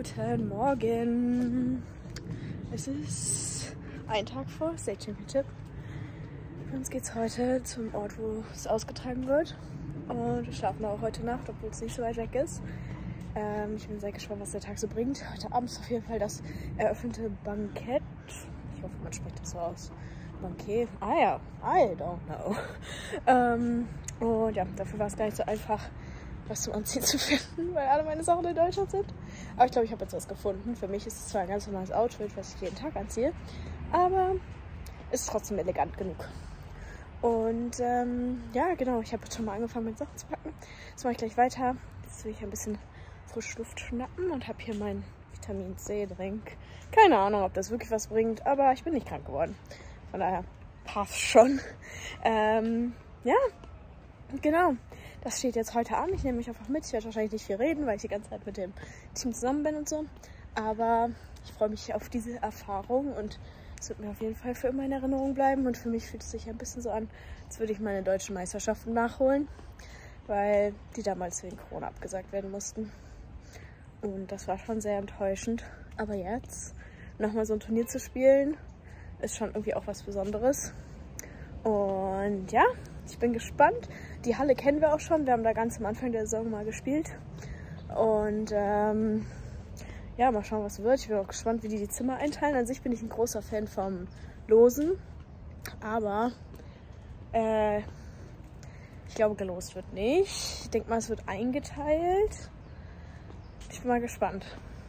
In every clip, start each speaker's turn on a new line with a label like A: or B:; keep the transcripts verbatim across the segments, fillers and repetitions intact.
A: Guten Morgen. Es ist ein Tag vor State Championship. Für uns geht es heute zum Ort, wo es ausgetragen wird. Und wir schlafen auch heute Nacht, obwohl es nicht so weit weg ist. Ähm, ich bin sehr gespannt, was der Tag so bringt. Heute Abend ist auf jeden Fall das eröffnete Bankett. Ich hoffe, man spricht das so aus. Banket? Ah ja, I don't know. ähm, und ja, dafür war es gar nicht so einfach, was zum Anziehen zu finden, weil alle meine Sachen in Deutschland sind. Aber ich glaube, ich habe jetzt was gefunden. Für mich ist es zwar ein ganz normales Outfit, was ich jeden Tag anziehe, aber ist trotzdem elegant genug. Und ähm, ja, genau, ich habe jetzt schon mal angefangen mit Sachen zu packen. Jetzt mache ich gleich weiter. Jetzt will ich ein bisschen frische Luft schnappen und habe hier meinen Vitamin C-Drink. Keine Ahnung, ob das wirklich was bringt, aber ich bin nicht krank geworden. Von daher passt schon. Ähm, ja, genau. Das steht jetzt heute an. Ich nehme mich einfach mit. Ich werde wahrscheinlich nicht viel reden, weil ich die ganze Zeit mit dem Team zusammen bin und so. Aber ich freue mich auf diese Erfahrung und es wird mir auf jeden Fall für immer in Erinnerung bleiben. Und für mich fühlt es sich ein bisschen so an, als würde ich meine deutschen Meisterschaften nachholen, weil die damals wegen Corona abgesagt werden mussten. Und das war schon sehr enttäuschend. Aber jetzt nochmal so ein Turnier zu spielen, ist schon irgendwie auch was Besonderes. Und ja, ich bin gespannt. Die Halle kennen wir auch schon. Wir haben da ganz am Anfang der Saison mal gespielt. Und ähm, ja, mal schauen, was wird. Ich bin auch gespannt, wie die die Zimmer einteilen. An sich bin ich ein großer Fan vom Losen. Aber äh, ich glaube, gelost wird nicht. Ich denke mal, es wird eingeteilt. Ich bin mal gespannt.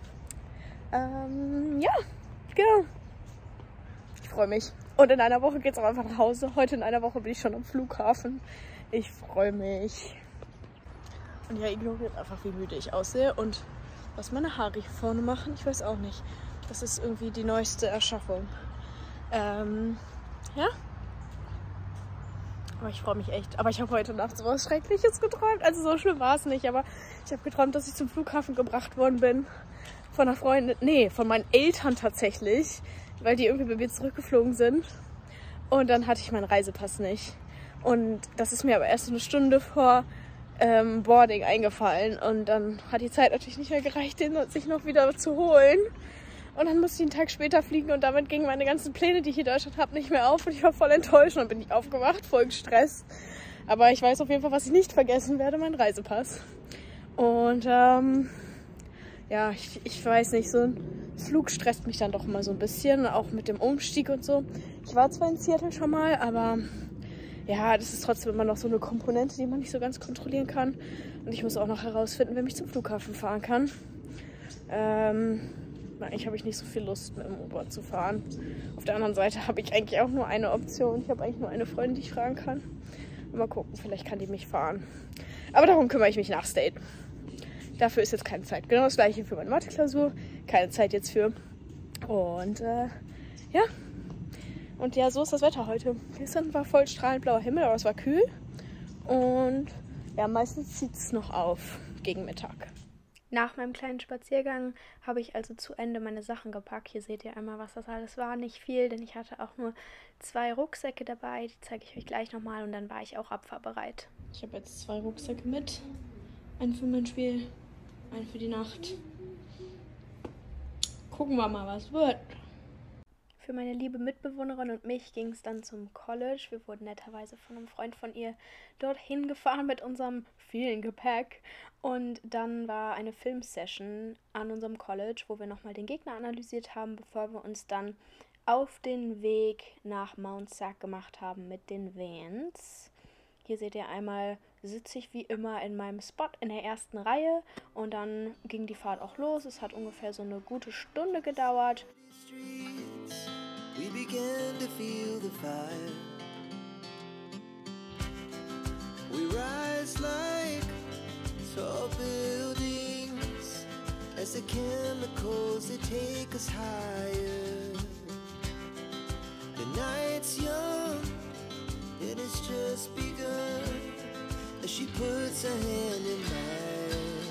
A: Ähm, ja, genau. Ich freue mich. Und in einer Woche geht es auch einfach nach Hause. Heute in einer Woche bin ich schon am Flughafen. Ich freue mich. Und ja, ignoriert einfach, wie müde ich aussehe und was meine Haare hier vorne machen. Ich weiß auch nicht. Das ist irgendwie die neueste Erschaffung. Ähm, ja. Aber ich freue mich echt. Aber ich habe heute Nacht so was Schreckliches geträumt. Also so schlimm war es nicht. Aber ich habe geträumt, dass ich zum Flughafen gebracht worden bin. Von einer Freundin. Nee, von meinen Eltern tatsächlich. Weil die irgendwie bei mir zurückgeflogen sind. Und dann hatte ich meinen Reisepass nicht. Und das ist mir aber erst eine Stunde vor ähm, Boarding eingefallen. Und dann hat die Zeit natürlich nicht mehr gereicht, den sich noch wieder zu holen. Und dann musste ich einen Tag später fliegen und damit gingen meine ganzen Pläne, die ich hier in Deutschland habe, nicht mehr auf. Und ich war voll enttäuscht und dann bin ich aufgewacht, voll gestresst. Aber ich weiß auf jeden Fall, was ich nicht vergessen werde, mein Reisepass. Und ähm, ja, ich, ich weiß nicht, so ein Flug stresst mich dann doch mal so ein bisschen, auch mit dem Umstieg und so. Ich war zwar in Seattle schon mal, aber ja, das ist trotzdem immer noch so eine Komponente, die man nicht so ganz kontrollieren kann. Und ich muss auch noch herausfinden, wer mich zum Flughafen fahren kann. Ähm, eigentlich habe ich nicht so viel Lust, mit dem Uber zu fahren. Auf der anderen Seite habe ich eigentlich auch nur eine Option. Ich habe eigentlich nur eine Freundin, die ich fragen kann. Mal gucken, vielleicht kann die mich fahren. Aber darum kümmere ich mich nach State. Dafür ist jetzt keine Zeit. Genau das gleiche für meine Mathe-Klausur. Keine Zeit jetzt für. Und äh, ja. Und ja, so ist das Wetter heute. Gestern war voll strahlend blauer Himmel, aber es war kühl. Und ja, meistens zieht es noch auf gegen Mittag. Nach meinem kleinen Spaziergang habe ich also zu Ende meine Sachen gepackt. Hier seht ihr einmal, was das alles war. Nicht viel, denn ich hatte auch nur zwei Rucksäcke dabei. Die zeige ich euch gleich nochmal und dann war ich auch abfahrbereit. Ich habe jetzt zwei Rucksäcke mit. Einen für mein Spiel, einen für die Nacht. Gucken wir mal, was wird. Für meine liebe Mitbewohnerin und mich ging es dann zum College. Wir wurden netterweise von einem Freund von ihr dorthin gefahren mit unserem vielen Gepäck. Und dann war eine Filmsession an unserem College, wo wir nochmal den Gegner analysiert haben, bevor wir uns dann auf den Weg nach Mount Sac gemacht haben mit den Vans. Hier seht ihr einmal, sitze ich wie immer in meinem Spot in der ersten Reihe und dann ging die Fahrt auch los. Es hat ungefähr so eine gute Stunde gedauert. We began to feel the fire. We rise like tall buildings as the chemicals they take us higher. The night's young, it has just begun as she puts her hand in mine.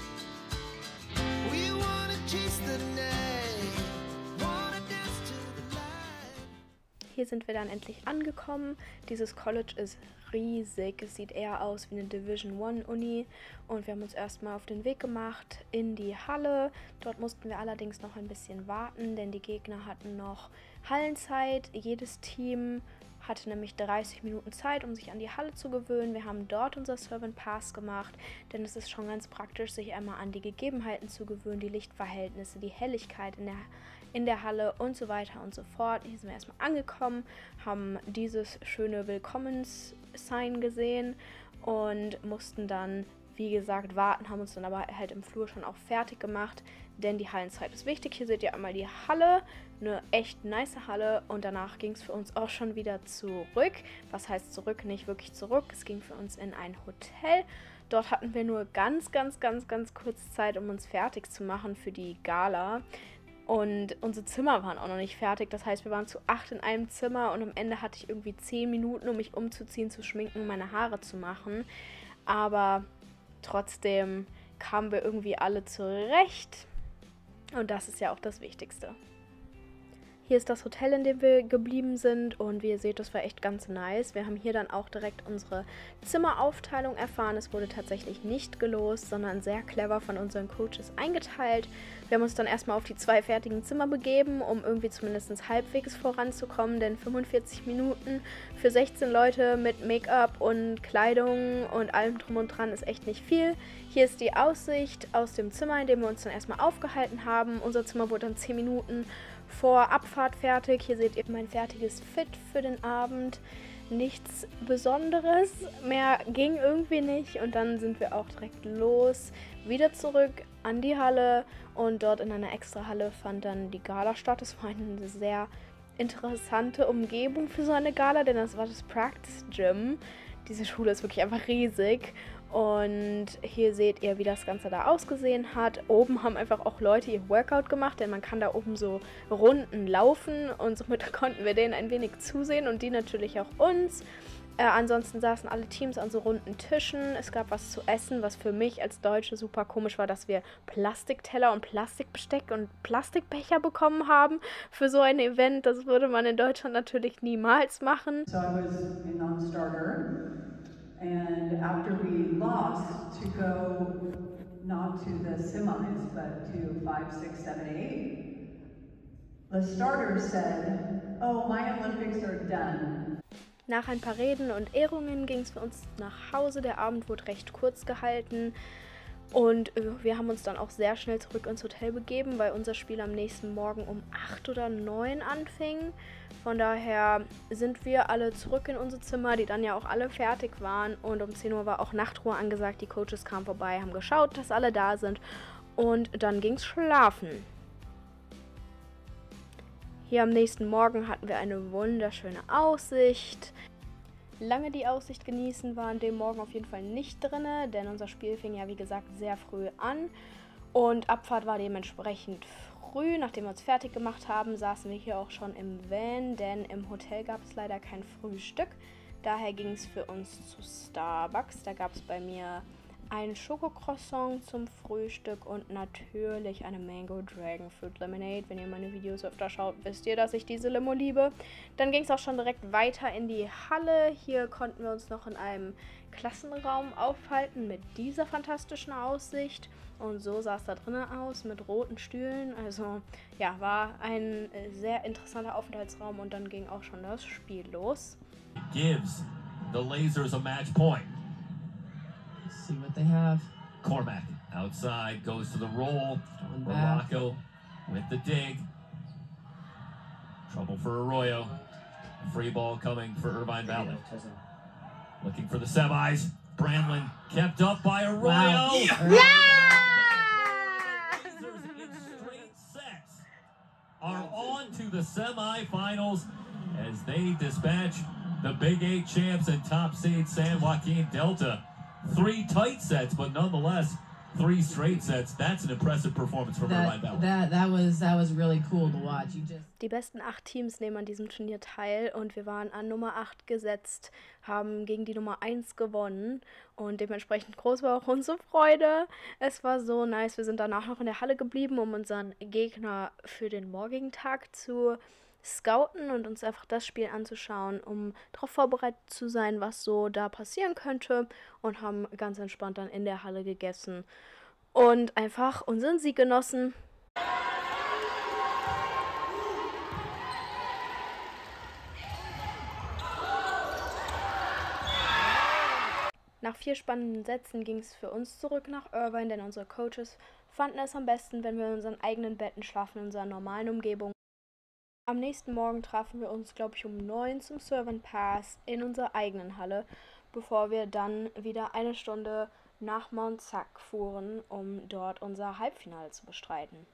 A: We wanna chase the night. hier sind wir dann endlich angekommen. Dieses College ist riesig. Es sieht eher aus wie eine Division One Uni. Und wir haben uns erstmal auf den Weg gemacht in die Halle. Dort mussten wir allerdings noch ein bisschen warten, denn die Gegner hatten noch Hallenzeit. Jedes Team hatte nämlich dreißig Minuten Zeit, um sich an die Halle zu gewöhnen. Wir haben dort unser Servant Pass gemacht, denn es ist schon ganz praktisch, sich einmal an die Gegebenheiten zu gewöhnen, die Lichtverhältnisse, die Helligkeit in der, in der Halle und so weiter und so fort. Hier sind wir erstmal angekommen, haben dieses schöne Willkommens-Sign gesehen und mussten dann, wie gesagt, warten, haben uns dann aber halt im Flur schon auch fertig gemacht, denn die Hallenzeit ist wichtig. Hier seht ihr einmal die Halle, eine echt nice Halle, und danach ging es für uns auch schon wieder zurück. Was heißt zurück? Nicht wirklich zurück. Es ging für uns in ein Hotel. Dort hatten wir nur ganz, ganz, ganz, ganz kurz Zeit, um uns fertig zu machen für die Gala. Und unsere Zimmer waren auch noch nicht fertig. Das heißt, wir waren zu acht in einem Zimmer und am Ende hatte ich irgendwie zehn Minuten, um mich umzuziehen, zu schminken und meine Haare zu machen. Aber trotzdem kamen wir irgendwie alle zurecht. Und das ist ja auch das Wichtigste. Hier ist das Hotel, in dem wir geblieben sind, und wie ihr seht, das war echt ganz nice. Wir haben hier dann auch direkt unsere Zimmeraufteilung erfahren. Es wurde tatsächlich nicht gelost, sondern sehr clever von unseren Coaches eingeteilt. Wir haben uns dann erstmal auf die zwei fertigen Zimmer begeben, um irgendwie zumindest halbwegs voranzukommen, denn fünfundvierzig Minuten für sechzehn Leute mit Make-up und Kleidung und allem drum und dran ist echt nicht viel. Hier ist die Aussicht aus dem Zimmer, in dem wir uns dann erstmal aufgehalten haben. Unser Zimmer wurde dann zehn Minuten vor Abfahrt fertig. Hier seht ihr mein fertiges Fit für den Abend. Nichts Besonderes, mehr ging irgendwie nicht, und dann sind wir auch direkt los, wieder zurück an die Halle, und dort in einer extra Halle fand dann die Gala statt. Es war eine sehr interessante Umgebung für so eine Gala, denn das war das Practice Gym. Diese Schule ist wirklich einfach riesig. Und hier seht ihr, wie das Ganze da ausgesehen hat. Oben haben einfach auch Leute ihr Workout gemacht, denn man kann da oben so Runden laufen, und somit konnten wir denen ein wenig zusehen und die natürlich auch uns. Äh, ansonsten saßen alle Teams an so runden Tischen. Es gab was zu essen, was für mich als Deutsche super komisch war, dass wir Plastikteller und Plastikbesteck und Plastikbecher bekommen haben für so ein Event. Das würde man in Deutschland natürlich niemals machen.
B: So I was a non-starter. And after we lost to go not to the semis, but to five, six, seven, eight, the starters said, oh, my Olympics are done.
A: Nach ein paar Reden und Ehrungen ging es für uns nach Hause. Der Abend wurde recht kurz gehalten. Und wir haben uns dann auch sehr schnell zurück ins Hotel begeben, weil unser Spiel am nächsten Morgen um acht oder neun anfing. Von daher sind wir alle zurück in unsere Zimmer, die dann ja auch alle fertig waren. Und um zehn Uhr war auch Nachtruhe angesagt. Die Coaches kamen vorbei, haben geschaut, dass alle da sind. Und dann ging es schlafen. Hier am nächsten Morgen hatten wir eine wunderschöne Aussicht. Lange die Aussicht genießen war an dem Morgen auf jeden Fall nicht drin, denn unser Spiel fing ja wie gesagt sehr früh an und Abfahrt war dementsprechend früh. Nachdem wir uns fertig gemacht haben, saßen wir hier auch schon im Van, denn im Hotel gab es leider kein Frühstück. Daher ging es für uns zu Starbucks. Da gab es bei mir ein Schokocroissant zum Frühstück und natürlich eine Mango Dragon Fruit Lemonade. Wenn ihr meine Videos öfter schaut, wisst ihr, dass ich diese Limo liebe. Dann ging es auch schon direkt weiter in die Halle. Hier konnten wir uns noch in einem Klassenraum aufhalten mit dieser fantastischen Aussicht. Und so sah es da drinnen aus mit roten Stühlen. Also ja, war ein sehr interessanter Aufenthaltsraum, und dann ging auch schon das Spiel los.
C: Gives the Lasers a match point.
D: See what they have.
C: Cormac outside goes to the roll. Morocco with the dig. Trouble for Arroyo. Free ball coming for Irvine Valley. Looking for the semis. Brandlin kept up by Arroyo.
D: Wow.
C: Yeah!
A: Yeah!
C: Lasers in straight sets are on to the semifinals as they dispatch the Big Eight champs and top seed San Joaquin Delta. Three tight sets, but nonetheless, three straight sets. That's an impressive performance from Irvine Valley.
D: That, that, was, that was really cool to watch. You just
A: Die besten acht Teams nehmen an diesem Turnier teil, und wir waren an Nummer acht gesetzt, haben gegen die Nummer eins gewonnen, und dementsprechend groß war auch unsere Freude. Es war so nice. Wir sind danach noch in der Halle geblieben, um unseren Gegner für den morgigen Tag zu scouten und uns einfach das Spiel anzuschauen, um darauf vorbereitet zu sein, was so da passieren könnte, und haben ganz entspannt dann in der Halle gegessen und einfach unseren Sieg genossen. Nach vier spannenden Sätzen ging es für uns zurück nach Irvine, denn unsere Coaches fanden es am besten, wenn wir in unseren eigenen Betten schlafen, in unserer normalen Umgebung. Am nächsten Morgen trafen wir uns, glaube ich, um neun zum Servant Pass in unserer eigenen Halle, bevor wir dann wieder eine Stunde nach Mount Sac fuhren, um dort unser Halbfinale zu bestreiten.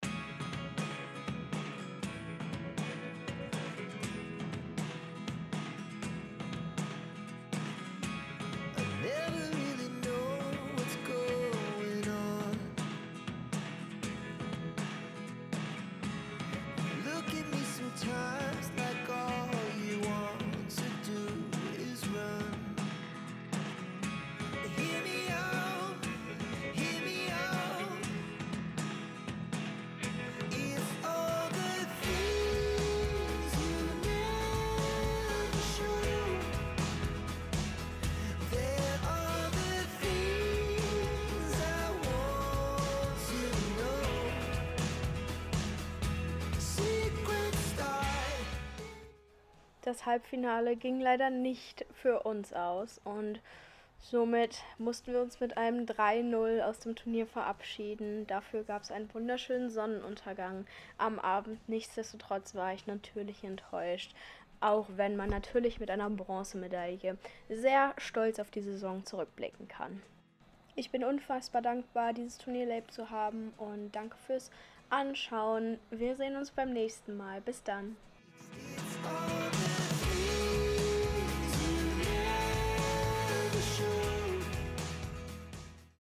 A: Das Halbfinale ging leider nicht für uns aus und somit mussten wir uns mit einem drei null aus dem Turnier verabschieden. Dafür gab es einen wunderschönen Sonnenuntergang am Abend. Nichtsdestotrotz war ich natürlich enttäuscht, auch wenn man natürlich mit einer Bronzemedaille sehr stolz auf die Saison zurückblicken kann. Ich bin unfassbar dankbar, dieses Turnier erlebt zu haben, und danke fürs Anschauen. Wir sehen uns beim nächsten Mal. Bis dann.